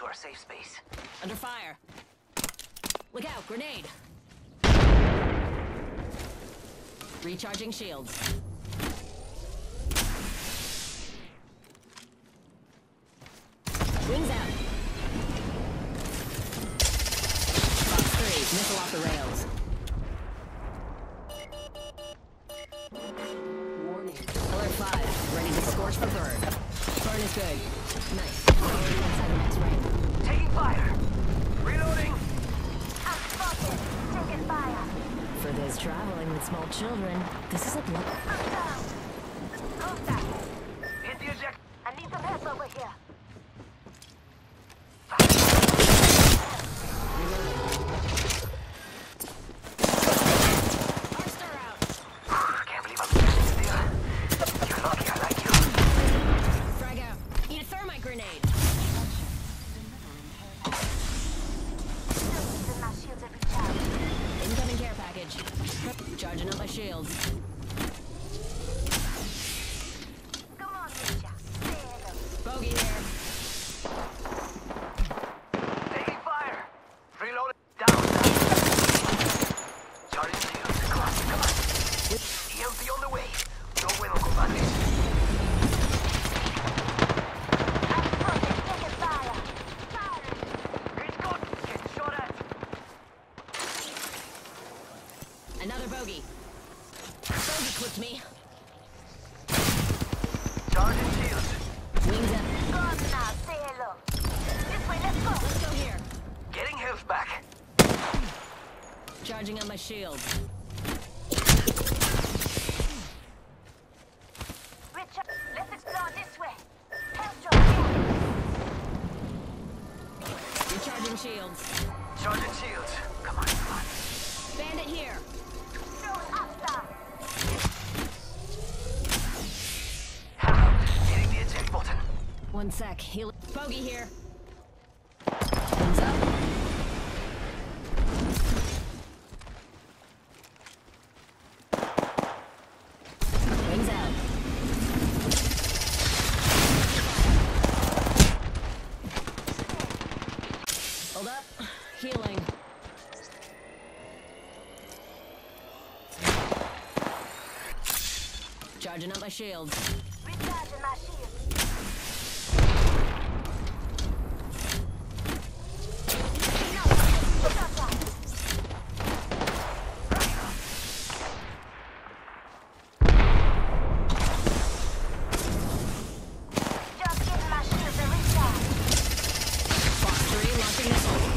our safe space. Under fire. Look out, grenade. Recharging shields. Wings out. Box 3, missile off the rails. Warning. Alert 5, ready to scorch for burn. Burn is good. Nice. Already inside the next ring. Taking fire. Reloading. I'm spotted. Taking fire. For those traveling with small children, this is a blood. I'm down. Contact. Hit the eject. I need some help over here. Arster out! Can't believe I'm losing this deal. You're lucky I like you. Frag out. Need a thermite grenade. Still using my shields every time. Incoming care package. Charging up my shields. Come on, Ninja. Say hello. Bogey here. Taking fire. Reloading. Down. Charging shields. Come on, come on. EMP on the way. No bueno, compadre. I'm spotted. Taking fire. Fire. It's good. Get shot at. Another bogey. Bogey clipped me. Charging shields. Wings up. Go on now. Say hello. This way. Let's go. Let's go here. Getting health back. Charging up my shields. Richard, let's explore this way. Help drop here. Recharging shields. Charging shields. Come on, come on. Bandit here. Throw hostile. Hitting the eject button. One sec. Heal. Bogey here. Wings up. Wings out. Hold up. Healing. Charging up my shields. Recharging my shield. Just getting my shields a recharge. Box 3 launching missile.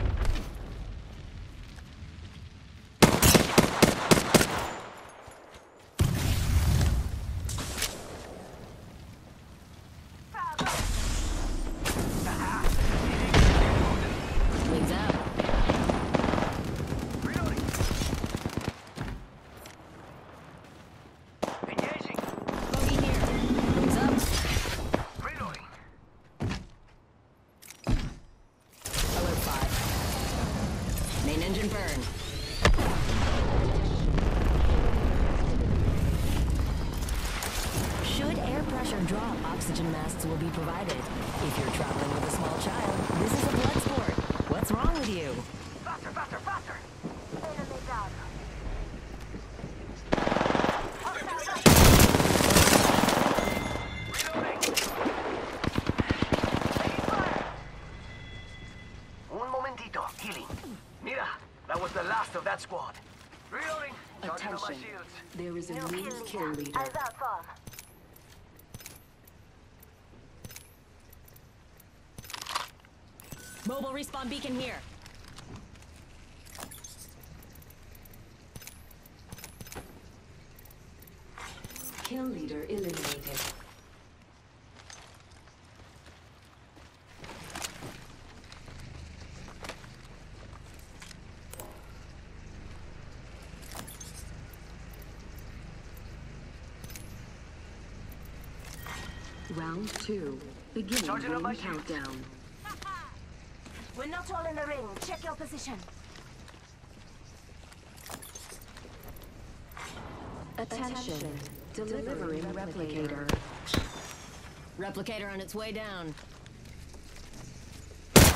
Wings out. Reloading. Engaging. Bogey here. Wings up. Reloading. Alert 5. Main engine burn. Should air pressure drop, oxygen masks will be provided. If you're traveling with a small child, this is a blood sport. What's wrong with you? Faster, faster, faster. Enemy down. Reloading. Taking fire. Un momentito. Healing. Mira, that was the last of that squad. Reloading. Charging up my Attention. shields. There is a New new kill kill leader. leader. Eyes out for. Mobile respawn beacon here. Kill leader eliminated. Round 2. Beginning Charging up my ring shields. countdown. We're not all in the ring. Check your position. Attention. Delivering replicator. Replicator on its way down.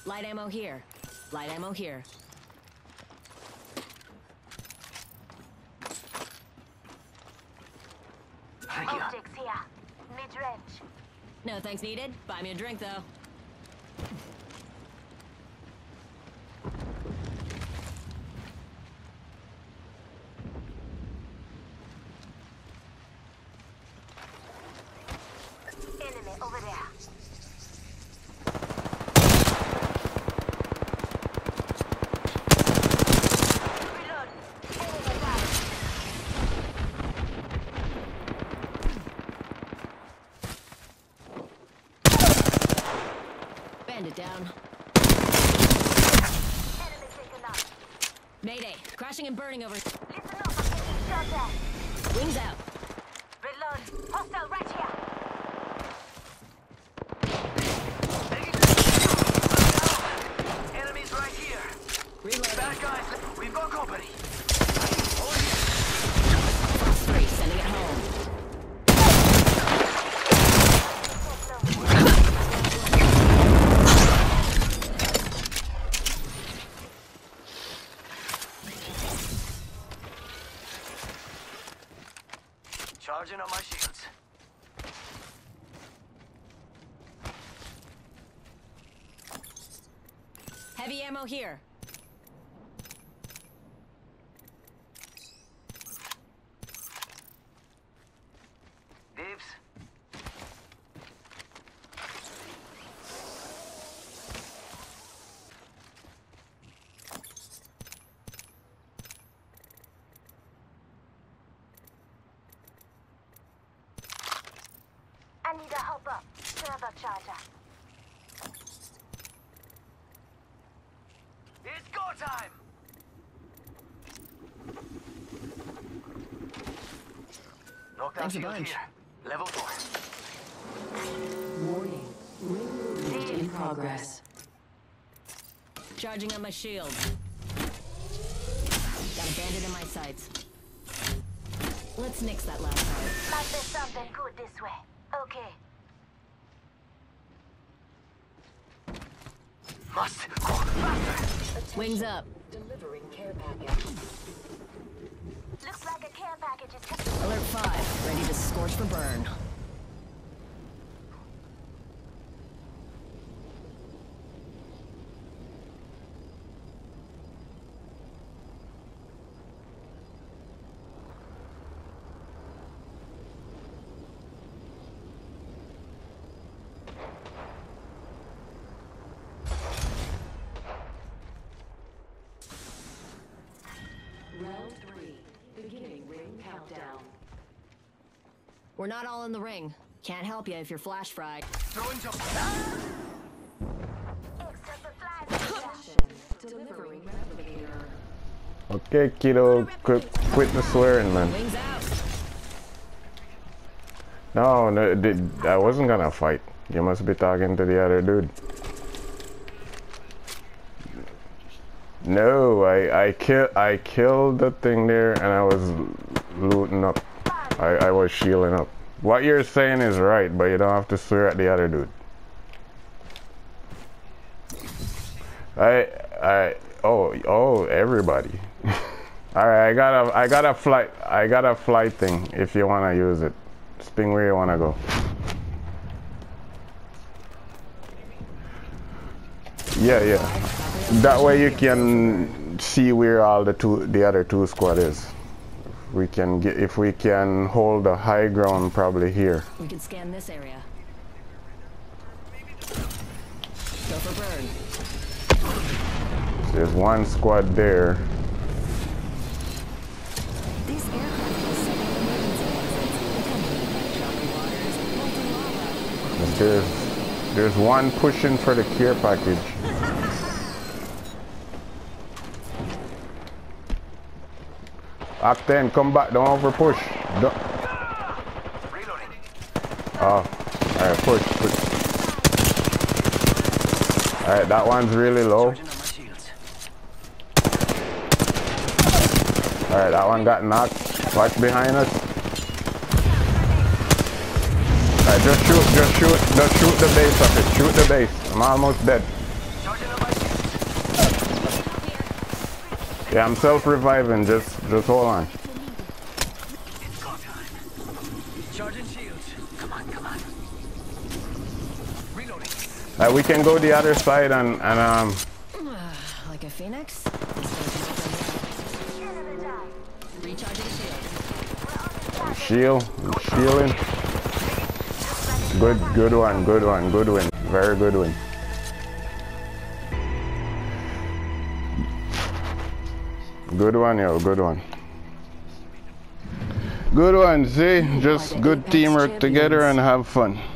Light ammo here. Light ammo here. Thank you. Optics here. Mid-range. No thanks needed. Buy me a drink, though. Enemy over there. Reload. Enemy down. Bandit down. Enemy taken out. Mayday. Crashing and burning over. Listen up, I'm getting shot at. Wings out. Reload. Hostile right here. Enemies right here. Reloading. Bad guys, we've got company. Frost 3, sending it home. Charging on my shields. Heavy ammo here. Dibs. I need a hop up. Server charger. It's go time! Knockdown Thanks a shield bunch. here. Level 4. Warning. Ring movement in progress. Charging on my shield. Got a bandit in my sights. Let's nix that last part. Might be something good this way. Okay. Must go faster! Wings up. Delivering care package. Looks like a care package is coming. Alert 5, ready to scorch for burn. Round 3. Beginning ring countdown. We're not all in the ring. Can't help you if you're flash fried. Throwing jump. Extra supplies. Attention. Delivering replicator. Okay, kiddo, quit the swearing, man. Wings out. No, I wasn't gonna fight. You must be talking to the other dude. No, I killed the thing there, and I was looting up. I was shielding up. What you're saying is right, but you don't have to swear at the other dude. Oh, everybody. All right, I got a flight thing. If you wanna use it, spin where you wanna go. Yeah. That way you can see where all the other two squad is. We can get, if we can hold the high ground, probably here. We can scan this area. Go for burn. There's one squad there. These aircraft have several emergency exits, attended by choppy waters, molten lava. There's one pushing for the care package. Octane, come back, don't over push. Reloading. Oh, alright, push. Alright, that one's really low. Charging on my shields. Alright, that one got knocked. Watch behind us. Alright, just shoot the base of it. Shoot the base. I'm almost dead. Charging on my Yeah, I'm self-reviving. Just hold on. It's go time. Charging shields. Come on, come on. Reloading. We can go the other side and Like a phoenix? Recharging shield. shielding. Good one, good win. Very good win. Good one, yo, good one. Good one, see? Just good teamwork together and have fun.